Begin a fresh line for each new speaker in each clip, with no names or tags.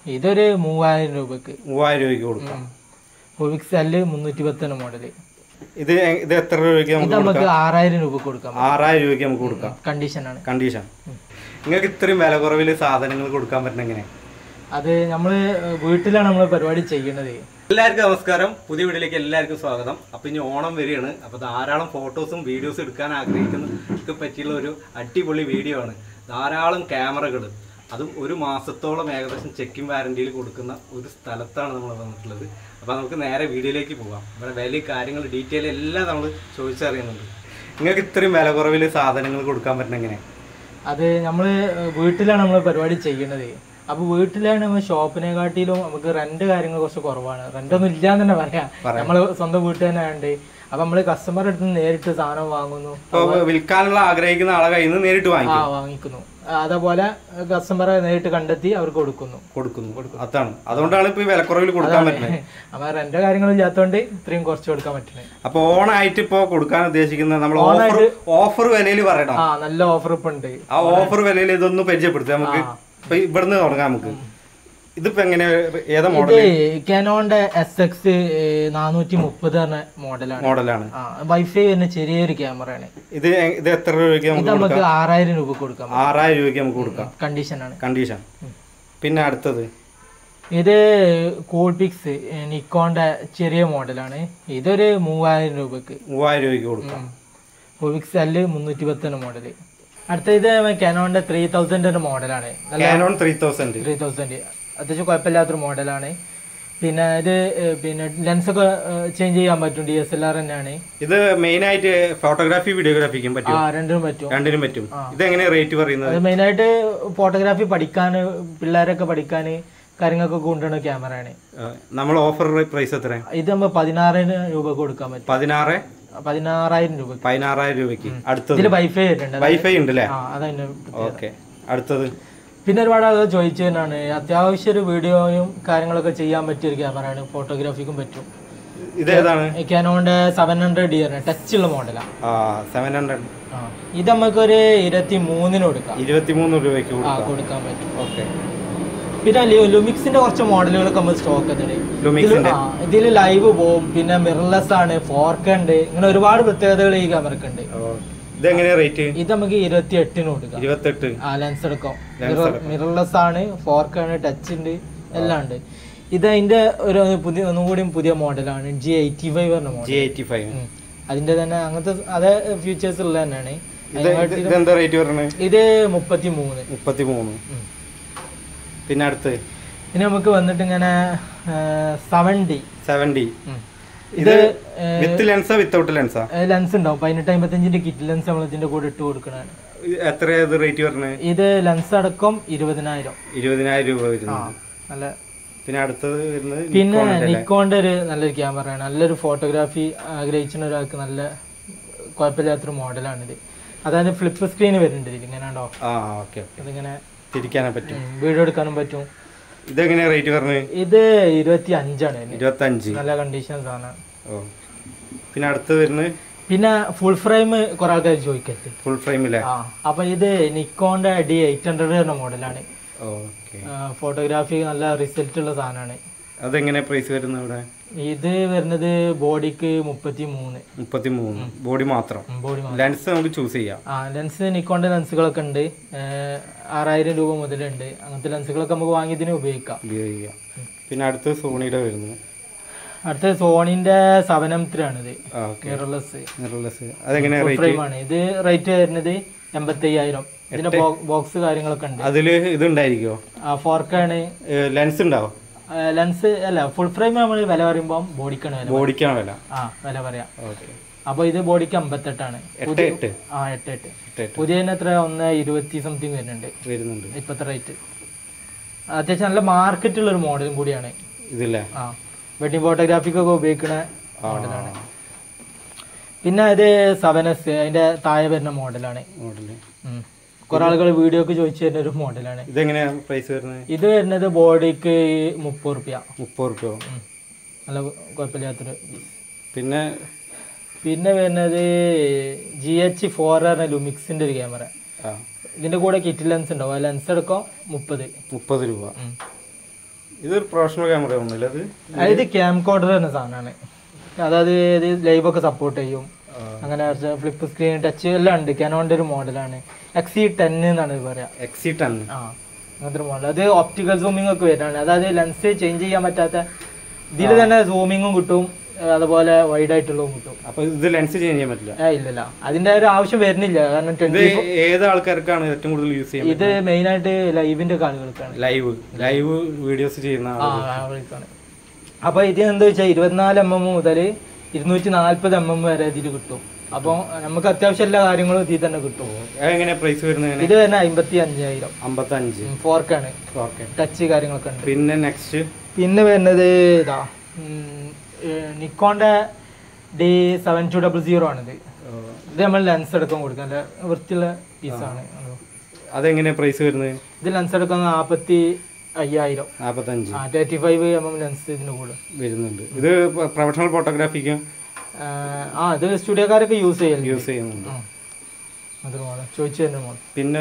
ഇതൊരു 3000 രൂപക്ക്.
3000 രൂപയ്ക്ക് കൊടുക്കാം.
ഒവിക്സ് എൽ 310 മോഡല്.
ഇത് എത്ര രൂപയ്ക്ക് നമുക്ക്
6000 രൂപ കൊടുക്കാം.
6000 രൂപയ്ക്ക് നമുക്ക് കൊടുക്കാം.
കണ്ടീഷനാണ്.
കണ്ടീഷൻ. നിങ്ങൾക്ക് ഇത്രയും വില കുറവിൽ സാധനങ്ങൾ കൊടുക്കാൻ പറ്റുന്ന എങ്ങനെ?
അത് നമ്മള് വീട്ടിലാണ് നമ്മൾ പരിപാടി ചെയ്യുന്നത്.
എല്ലാവർക്കും നമസ്കാരം, പുതിയ വീഡിയോയിലേക്ക് എല്ലാവർക്കും സ്വാഗതം. അപ്പോൾ ഇനി ഓണം വരികയാണ്. അപ്പോൾ ധാരാളം ഫോട്ടോസും വീഡിയോസും എടുക്കാൻ ആഗ്രഹിക്കുന്നവർക്ക് പറ്റിയുള്ള ഒരു അടിപൊളി വീഡിയോ ആണ്. ധാരാളം ക്യാമറകൾ, അതും ഒരു മാസത്തോളം ഏകദേശം ചെക്കിംഗ് വാറന്റിയിൽ കൊടുക്കുന്ന ഒരു സ്ഥലത്താണ് നമ്മൾ വന്നിട്ടുള്ളത്. അപ്പോൾ നമുക്ക് നേരെ വീഡിയോയിലേക്ക് പോകാം. ഇവിടെ വലിയ കാര്യങ്ങൾ ഡീറ്റെയിൽ എല്ലാം നമ്മൾ ചോദിച്ചറിയുന്നുണ്ട്. നിങ്ങൾക്ക് ഇത്രയും വില കുറവിൽ സാധനങ്ങൾ കൊടുക്കാൻ പറ്റുന്ന എങ്ങനെ?
അത് നമ്മൾ വീട്ടിലാണ് നമ്മൾ പരിപാടി ചെയ്യുന്നത്. അപ്പോൾ വീട്ടിലാണ് നമ്മൾ ഷോപ്പിനെക്കാട്ടിലും നമുക്ക് റെന്റ് കാര്യങ്ങൾ കുറച്ച് കുറവാണ്. റെന്റൊന്നും ഇല്ലാന്ന് തന്നെ പറയാം. നമ്മൾ സ്വന്തം വീട്ടിൽ തന്നെ ഉണ്ട്. അപ്പൊ നമ്മള് കസ്റ്റമർ അടുത്ത് നേരിട്ട് സാധനം വാങ്ങുന്നു.
വിൽക്കാനുള്ള ആഗ്രഹിക്കുന്ന ആളെ കയ്യിൽ നിന്ന് നേരിട്ട്
വാങ്ങിക്കുന്നു. അതേപോലെ കസ്റ്റമറെ നേരിട്ട് കണ്ടെത്തി അവർക്ക് കൊടുക്കുന്നു.
അതാണ്, അതുകൊണ്ടാണ് ഇപ്പൊ വിലക്കുറവിൽ കൊടുക്കാൻ പറ്റുന്നത്.
അപ്പൊ റെന്റ് കാര്യങ്ങളും ഇല്ലാത്തതുകൊണ്ട് ഇത്രയും കുറച്ച് കൊടുക്കാൻ പറ്റുന്നത്.
അപ്പൊ ഓണായിട്ട് ഇപ്പൊ കൊടുക്കാൻ ഉദ്ദേശിക്കുന്നത് നമ്മൾ ഓഫർ വിലയിൽ പറയണം.
നല്ല ഓഫർ ഇപ്പൊ ഉണ്ട്.
ആ ഓഫർ വിലയിൽ ഇതൊന്ന് പരിചയപ്പെടുത്താം നമുക്ക്. ഇപ്പൊ ഇവിടുന്ന് തുടങ്ങാം നമുക്ക്. ഇതിപ്പോ എങ്ങനെ, ഏതാ മോഡൽ?
കാനോന്റെ SX 430 മോഡലാണ്. വൈഫൈ വരുന്ന ചെറിയൊരു ക്യാമറയാണ്.
ഇത് എത്ര രൂപയ്ക്ക്
നമുക്ക് 6000 രൂപ കൊടുക്കാം.
6000 രൂപയ്ക്ക് നമുക്ക് കൊടുക്കാം.
കണ്ടീഷൻ.
പിന്നെ അടുത്തത്
ഇത് കൂൾപിക്സ് നിക്കോന്റെ ചെറിയ മോഡലാണ്. ഇതൊരു 3000 രൂപക്ക്.
3000 രൂപയ്ക്ക് കൊടുക്കാം.
Coolpix L 310 model. അടുത്ത ഇത് കാനോന്റെ 3000 മോഡലാണ്.
3000
അത്യാവശ്യം കുഴപ്പമില്ലാത്തൊരു മോഡലാണ്. പിന്നെ ഇത് ലെൻസ് ഒക്കെ ചേഞ്ച് ചെയ്യാൻ പറ്റും. DSLR തന്നെയാണ്.
ഇത് മെയിൻ ആയിട്ട് ഫോട്ടോഗ്രാഫി വീഡിയോഗ്രാഫിക്കും പറ്റും. രണ്ടിനും പറ്റും. ഇത് എങ്ങനെ റേറ്റ് പറയുന്നത്?
മെയിൻ ആയിട്ട് ഫോട്ടോഗ്രാഫി പഠിക്കാൻ, പിള്ളേരൊക്കെ പഠിക്കാൻ കാര്യങ്ങളൊക്കെ കൊണ്ടുവരുന്ന ക്യാമറയാണ്.
നമ്മൾ ഓഫർ പ്രൈസ് എത്ര?
ഇത് നമ്മൾ 16,000 രൂപ കൊടുക്കാൻ പറ്റും.
16,000
രൂപ.
16,000 രൂപയ്ക്ക്. അടുത്തത്
ഇതിൽ വൈഫൈ
ഉണ്ട് അല്ലേ? ഓക്കെ. അടുത്തത്
പിന്നെ ഒരുപാട് ആളുകൾ ചോദിച്ചതിനാണ്. അത്യാവശ്യം ഒരു വീഡിയോയും കാര്യങ്ങളൊക്കെ ചെയ്യാൻ പറ്റിയ ഒരു ക്യാമറയാണ്. ഫോട്ടോഗ്രാഫിക്കും പറ്റും.
ഇതേതാണ്?
കാനോന്റെ 700D ടച്ചുള്ള മോഡലാണ്.
700.
ഇത് നമുക്കൊരു 23 കൊടുക്കാം.
23 രൂപയ്ക്ക്
കൊടുക്കാൻ പറ്റും.
ഓക്കെ.
പിന്നെ ലുമിക്സിന്റെ കുറച്ച് മോഡലുകളൊക്കെ നമ്മൾ സ്റ്റോക്ക് എത്തുന്നുണ്ട്. ഇതിൽ ലൈവ് പോവും. പിന്നെ മിറർലെസ് ആണ്, 4K ഉണ്ട്. ഇങ്ങനെ ഒരുപാട് പ്രത്യേകതകൾ ഈ ക്യാമറക്ക് ഉണ്ട്. ഇത് നമുക്ക് 28 കൊടുക്കാം.
28.
ലെൻസ് എടുക്കാം. മിറർലെസ് ആണ്, 4K ആണ്, ടച്ച് ഉണ്ട്, എല്ലാം ഉണ്ട്. ഇത് അതിന്റെ ഒന്നുകൂടി പുതിയ മോഡലാണ്. G85 പറഞ്ഞ മോഡൽ.
G85
അതിന്റെ തന്നെ അങ്ങനത്തെ അതേ ഫീച്ചേഴ്സ് ഉള്ള തന്നെയാണ്. ഇത് 33.
പിന്നെ അടുത്ത്
നമുക്ക് വന്നിട്ട് ഇങ്ങനെ 70.
ഇത് വിത്ത് ലെൻസാ വിത്തൗട്ട് ലെൻസാ?
ലെൻസ് ഉണ്ടാവും. 18-55 കിറ്റ് ലെൻസ് നമ്മൾ ഇതിന്റെ കൂടെ ഇട്ട് കൊടുക്കണാണ്.
എത്ര റേറ്റ് പറഞ്ഞത്?
ഇത് ലെൻസ് അടക്കം 20,000
രൂപ വരുന്നു.
നല്ല.
പിന്നെ അടുത്തത് വരുന്നത്
പിന്നെ നിക്കോന്റെ ഒരു നല്ലൊരു ക്യാമറയാണ്. നല്ലൊരു ഫോട്ടോഗ്രാഫി ആഗ്രഹിക്കുന്ന ഒരാൾക്ക് നല്ല കുഴപ്പമില്ലാത്തൊരു മോഡലാണിത്. അതായത് ഫ്ലിപ്പ് സ്ക്രീൻ വരുന്നുണ്ട് ഇതിൽ. ഇങ്ങനെ ഉണ്ടോ? അതിങ്ങനെ
തിരിക്കാനും പറ്റും,
വീഡിയോ എടുക്കാനും പറ്റും.
ഇതെങ്ങനെയാ റേറ്റ് പറഞ്ഞത്?
ഇത് 25 ആണ്.
25.
നല്ല കണ്ടീഷൻസ് ആണ്.
പിന്നെ അടുത്ത് വരുന്നത്
പിന്നെ ഫുൾ ഫ്രെയിം കുറെ ആൾക്കാർ ചോദിക്കരുത്.
ഫുൾ ഫ്രെയിമില്ലേ?
അപ്പൊ ഇത് നിക്കോന്റെ D800 എന്ന മോഡലാണ്. ഫോട്ടോഗ്രാഫി നല്ല റിസൾട്ട് ഉള്ള സാധനമാണ്.
അതെങ്ങനെ പ്രൈസ് വരുന്നത് ഇവിടെ?
ഇത് വരുന്നത് ബോഡിക്ക് 33.
ബോഡി മാത്രം. ലെൻസ് നമുക്ക് ചൂസ് ചെയ്യാം.
ലെൻസ് നിക്കോന്റെ ലെൻസുകളൊക്കെ ഉണ്ട്. 6000 രൂപ മുതലുണ്ട്. അങ്ങനത്തെ ലെൻസുകളൊക്കെ നമുക്ക് വാങ്ങി ഇതിന് ഉപയോഗിക്കാം.
പിന്നെ അടുത്ത് സോണിയുടെ വരുന്നത്.
അടുത്ത സോണിന്റെ 7M3 ആണിത്. മിറർലെസ്. ആണ്. ഇത് റേറ്റ് വരുന്നത് 85,000. ഇതിന്റെ ബോക്സ് കാര്യങ്ങളൊക്കെ ഉണ്ട്.
അതില് ഇതുണ്ടായിരിക്കോ?
4K ആണ്.
ലെൻസ് ഉണ്ടാവും?
ലെൻസ് അല്ല, ഫുൾ ഫ്രെയിം നമ്മൾ വില പറയുമ്പോൾ ബോഡിക്കാണ് വില പറയാം. അപ്പൊ ഇത് ബോഡിക്ക് 58 ആണ്. 8. പുതിയ എത്ര 120 സംതിങ് വരുന്നുണ്ട് ഇപ്പത്തെ റേറ്റ്. അത്യാവശ്യം നല്ല മാർക്കറ്റുള്ള ഒരു മോഡലും കൂടിയാണ്
ഇതില്ലേ.
വെഡിങ് ഫോട്ടോഗ്രാഫിക്കൊക്കെ ഉപയോഗിക്കുന്ന മോഡലാണ്. പിന്നെ ഇത് 7S അതിന്റെ താഴെ വരുന്ന മോഡലാണ്. കുറെ ആളുകൾ വീഡിയോ ഒക്കെ ചോദിച്ചു തരുന്ന ഒരു മോഡലാണ്. ഇത് വരുന്നത് ബോഡിക്ക് 30 രൂപ. നല്ല കുഴപ്പമില്ലാത്തൊരു. പിന്നെ വരുന്നത് GH4 പറഞ്ഞ ലുമിക്സിന്റെ ഒരു ക്യാമറ. ഇതിന്റെ കൂടെ കിറ്റ് ലെൻസ് ഉണ്ടാവും. ലെൻസ് എടുക്കാം 30
രൂപ. ഇതൊരു പ്രൊഫഷണൽ ക്യാമറ ഒന്നുമില്ല അത്?
ഇത് ക്യാം കോഡർ എന്ന സാധനമാണ്. അതായത് ഇത് ലൈവൊക്കെ സപ്പോർട്ട് ചെയ്യും. അങ്ങനെ ഫ്ലിപ്പ് സ്ക്രീൻ ടച്ച് എല്ലാം ഉണ്ട്. കാനോണിന്റെ ഒരു മോഡലാണ് XE10 എന്നാണ് പറയാ.
XE10
ആ അങ്ങനത്തെ ഒരു മോഡൽ. അത് ഓപ്റ്റിക്കൽ സൂമിംഗ് ഒക്കെ വരുന്നതാണ്. അതായത് ലെൻസ് ചേഞ്ച് ചെയ്യാൻ പറ്റാത്ത ഇതിൽ തന്നെ സൂമിങ്ങും കിട്ടും, അതുപോലെ വൈഡ് ആയിട്ടുള്ളതും കിട്ടും.
അപ്പൊ ഇത് ലെൻസ് ചേഞ്ച് ചെയ്യാൻ പറ്റില്ല?
ഇല്ലല്ല, അതിന്റെ ഒരു ആവശ്യം വരുന്നില്ല. കാരണം
ഏത് ആൾക്കാർക്കാണ് ഏറ്റവും കൂടുതൽ യൂസ് ചെയ്യുന്നത്?
ഇത് മെയിൻ ആയിട്ട് ലൈവിന്റെ ആളുകൾക്കാണ്.
ലൈവ് വീഡിയോസ് ചെയ്യുന്ന
ആളുകൾക്കാണ്. അപ്പൊ ഇത് എന്താ വെച്ചാൽ 24mm മുതൽ 240mm വരെ ഇതിൽ കിട്ടും. അപ്പൊ നമുക്ക് അത്യാവശ്യം എല്ലാ കാര്യങ്ങളും ഇതിൽ തന്നെ കിട്ടും.
എങ്ങനെ പ്രൈസ് വരുന്നത്?
ഇത് തന്നെ 55,000.
55
4K ആണ്. ടച്ച് കാര്യങ്ങളൊക്കെ ഉണ്ട്.
പിന്നെ നെക്സ്റ്റ്
പിന്നെ വരുന്നത് ഇതാ നിക്കോന്റെ D7200 ആണിത്. ഇത് നമ്മൾ ലെൻസ് എടുക്കാൻ കൊടുക്കാം. നല്ല വൃത്തിയുള്ള പീസാണ്.
അതെങ്ങനെ പ്രൈസ് വരുന്നത്? ഇത്
ലെൻസ് എടുക്കുന്നത് 45,000. 35mm ലെൻസ് ഇതിന് കൂടെ
വരുന്നുണ്ട്. ഇത് പ്രൊഫഷണൽ ഫോട്ടോഗ്രാഫിക്ക്
ഇത് സ്റ്റുഡിയോക്കാരൊക്കെ യൂസ്
ചെയ്യുന്നുണ്ട്.
ചോദിച്ചു തന്നെ.
പിന്നെ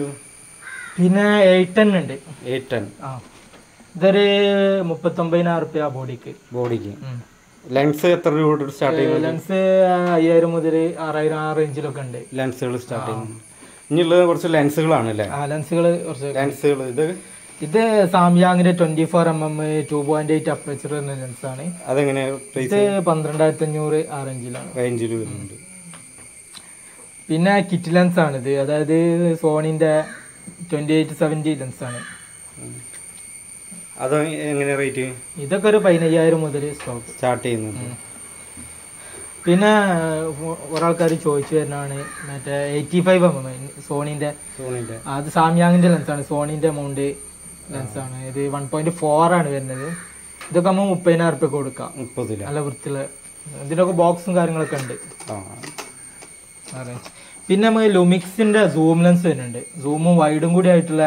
810 ഉണ്ട്.
810
ഇതൊരു 39,000 റുപ്യ ബോഡിക്ക്.
ലെൻസ് എത്ര രൂപ സ്റ്റാർട്ട് ചെയ്യുന്നത്?
ലെൻസ് 5,000 മുതൽ 6,000 ആ റേഞ്ചിലൊക്കെ ഉണ്ട്
ലെൻസുകൾ സ്റ്റാർട്ട് ചെയ്യുന്നത്. ഇനിയുള്ളത് കുറച്ച് ലെൻസുകളാണ് അല്ലേ? ലെൻസുകൾ
ഇത് സാംയാങ്ങിന്റെ 24mm 2.8 അപ്പേച്ചർ എന്ന ലെൻസാണ്.
അതെങ്ങനെ?
ഇത് 12,500 ആ റേഞ്ചിൽ
വരുന്നുണ്ട്.
പിന്നെ കിറ്റ് ലെൻസ് ആണിത്. അതായത് സോണിന്റെ 2870 ലെൻസാണ്.
അത് എങ്ങനെ റേറ്റ്?
ഇതൊക്കെ ഒരു 15,000 മുതൽ
സ്റ്റാർട്ട് ചെയ്യുന്നുണ്ട്.
പിന്നെ ഒരാൾക്കാർ ചോദിച്ചു വരുന്നതാണ് മറ്റേ 85mm സോണിന്റെ. അത് സാംയാങ്ങിന്റെ ലെൻസാണ്. സോണിന്റെ മൗണ്ട് ലെൻസാണ്. ഇത് 1.4 ആണ് വരുന്നത്. ഇതൊക്കെ നമ്മൾ 30,000 റുപ്യ കൊടുക്കാം. നല്ല വൃത്തിയുള്ള. ഇതിലൊക്കെ ബോക്സും കാര്യങ്ങളൊക്കെ ഉണ്ട്. പിന്നെ നമുക്ക് ലുമിക്സിന്റെ സൂം ലെൻസ് വരുന്നുണ്ട്. സൂമും വൈഡും കൂടി ആയിട്ടുള്ള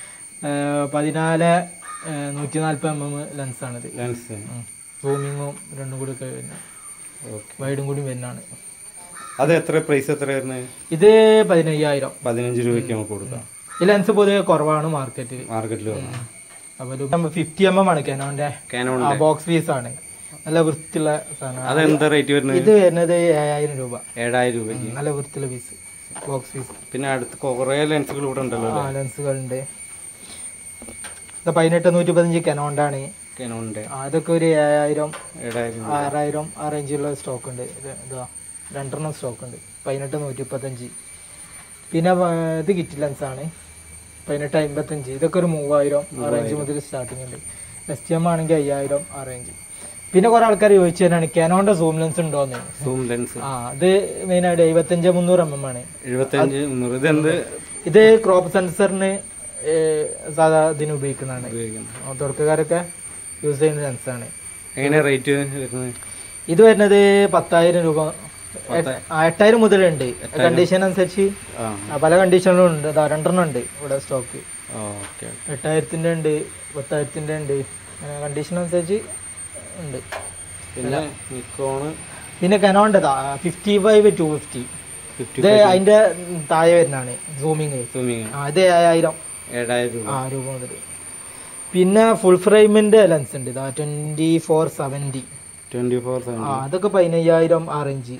14-140mm ലെൻസാണിത്. സൂമിങ്ങും രണ്ടും കൂടി ഒക്കെ വരുന്നത്, വൈഡും കൂടി വരുന്നതാണ്.
അത് എത്ര പ്രൈസ് എത്ര വരുന്നത്?
ഇത് 15,000.
15 രൂപയ്ക്ക് നമുക്ക് കൊടുക്കാം.
ഈ ലെൻസ് പൊതുവെ കുറവാണ് മാർക്കറ്റിൽ. അപ്പോൾ 50mm ആണ് കാനോന്റെ ബോക്സ് പീസ് ആണ്. നല്ല വൃത്തിയുള്ള സാധനം. ഇത് വരുന്നത് 7,000 രൂപ.
7,000 രൂപയ്ക്ക്
നല്ല വൃത്തിയുള്ള പീസ്, ബോക്സ് പീസ്.
പിന്നെ അടുത്ത് കുറെ ലെൻസുകൾ ഇവിടെ ഉണ്ടല്ലോ.
ലെൻസുകളുണ്ട്. 18-115 കാനോന്റെ ആണ്. അതൊക്കെ ഒരു 7,000 6,000 ആ റേഞ്ചിലുള്ള സ്റ്റോക്ക് ഉണ്ട്. ഇതാ 2 സ്റ്റോക്ക് ഉണ്ട്. 18-135. പിന്നെ ഇത് കിറ്റ് ലെൻസ് ആണ് 18-55. ഇതൊക്കെ ഒരു 3,000 ആ റേഞ്ച് മുതൽ സ്റ്റാർട്ടിങ് ഉണ്ട്. STM ആണെങ്കിൽ 5,000 ആ റേഞ്ച്. പിന്നെ കുറെ ആൾക്കാർ ചോദിച്ചു തന്നെയാണ് കാനോന്റെ സൂം ലെൻസ് ഉണ്ടോന്ന്. അത് മെയിൻ ആയിട്ട് 75-300mm ആണ്. ഇത് ക്രോപ്പ് സെൻസറിന് സാധാ ഇതിന് ഉപയോഗിക്കുന്നതാണ്. തുടക്കക്കാരൊക്കെ യൂസ് ചെയ്യുന്ന ലെൻസാണ്. ഇത് വരുന്നത് 10,000 രൂപ. 8,000 മുതലുണ്ട്. കണ്ടീഷൻ അനുസരിച്ച് പല കണ്ടീഷനിലും ഉണ്ട്. 2 ഉണ്ട് ഇവിടെ സ്റ്റോക്ക്. 8,000-ന്റെ ഉണ്ട്, 10,000-ന്റെ ഉണ്ട്. കണ്ടീഷൻ അനുസരിച്ച് ഉണ്ട്. പിന്നെ കാനോന്റെ 55-250. ഇത് അതിന്റെ താഴെ വരുന്നതാണ് സൂമിങ്. ഇത് 7,000 രൂപ മുതൽ. പിന്നെ ഫുൾ ഫ്രെയിമിന്റെ ലെൻസ് ഉണ്ട് 24-70. അതൊക്കെ 15,000 ആ റേഞ്ച്.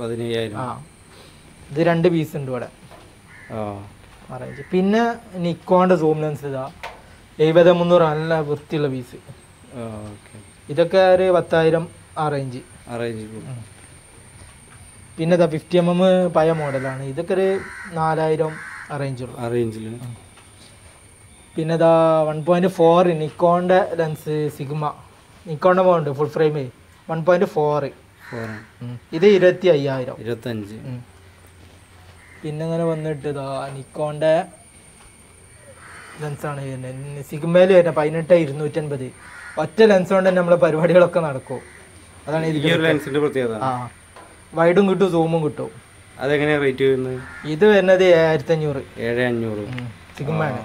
ഇത് 2 പീസ് ഉണ്ട് ഇവിടെ ആ റേഞ്ച്. പിന്നെ നിക്കോന്റെ സൂം ലെൻസ് 70-300 നല്ല വൃത്തിയുള്ള പീസ്. ഇതൊക്കെ ഒരു 10,000 ആ റേഞ്ച്. പിന്നെ 50mm പഴയ മോഡലാണ്. ഇതൊക്കെ ഒരു 4,000 ആ റേഞ്ചിൽ. പിന്നെ 1.4 നിക്കോന്റെ ലെൻസ് സിഗ്മ. നിക്കോന്റെ മോഡൽ ഫുൾ ഫ്രെയിം 1.4. ഇത് 25,000. പിന്നെ അങ്ങനെ വന്നിട്ട് നിക്കോന്റെ ലെൻസാണ് വരുന്നത്. സിഗ്മയിൽ വരുന്നത് 18-250. ഒറ്റ ലെൻസ് കൊണ്ട് തന്നെ നമ്മളെ പരിപാടികളൊക്കെ നടക്കും. അതാണ് ലെൻസിന്റെ പ്രത്യേകത. വൈഡും കിട്ടും, സൂമും കിട്ടും.
അതെങ്ങനെയാ റേറ്റ് വരുന്നത്?
ഇത് വരുന്നത് 7,500.
7,500
സിഗ്മയാണ്.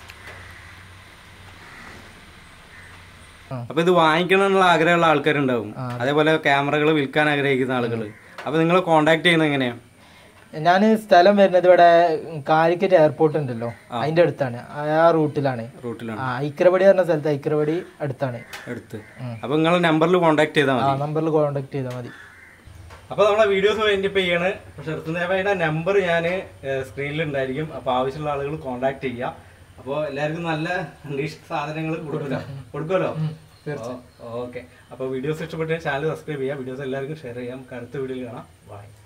അപ്പൊ ഇത് വാങ്ങിക്കണം എന്നുള്ള ആഗ്രഹമുള്ള ആൾക്കാരുണ്ടാവും. അതേപോലെ ക്യാമറകൾ വിൽക്കാൻ ആഗ്രഹിക്കുന്ന ആളുകൾ. അപ്പൊ നിങ്ങൾ കോണ്ടാക്ട് ചെയ്യുന്നത് എങ്ങനെയാ?
ഞാൻ സ്ഥലം വരുന്നത് ഇവിടെ കാലിക്കറ്റ് എയർപോർട്ട് ഉണ്ടല്ലോ അതിന്റെ അടുത്താണ്, ആ റൂട്ടിലാണ്. ഐക്രപടി പറഞ്ഞ സ്ഥലത്ത്, ഐക്രപടി അടുത്താണ്.
അപ്പൊ നിങ്ങളെ നമ്പറിൽ കോൺടാക്ട് ചെയ്താൽ മതി.
നമ്പറിൽ കോൺടാക്ട് ചെയ്താൽ മതി.
അപ്പോൾ നമ്മളെ വീഡിയോസ് വൈൻഡപ്പ് ചെയ്യാണ്. പക്ഷെ ഋതുദേവയുടെ നമ്പർ ഞാൻ സ്ക്രീനിൽ ഉണ്ടായിരിക്കും. അപ്പോൾ ആവശ്യമുള്ള ആളുകൾ കോൺടാക്ട് ചെയ്യാം. അപ്പോൾ എല്ലാവർക്കും നല്ല കണ്ടീഷൻ സാധനങ്ങൾ കൊടുക്കുമല്ലോ. ഓക്കെ. അപ്പോൾ വീഡിയോസ് ഇഷ്ടപ്പെട്ട് ചാനൽ സബ്സ്ക്രൈബ് ചെയ്യാം. വീഡിയോസ് എല്ലാവർക്കും ഷെയർ ചെയ്യാം. അടുത്ത വീഡിയോയിൽ കാണാം. ബൈ.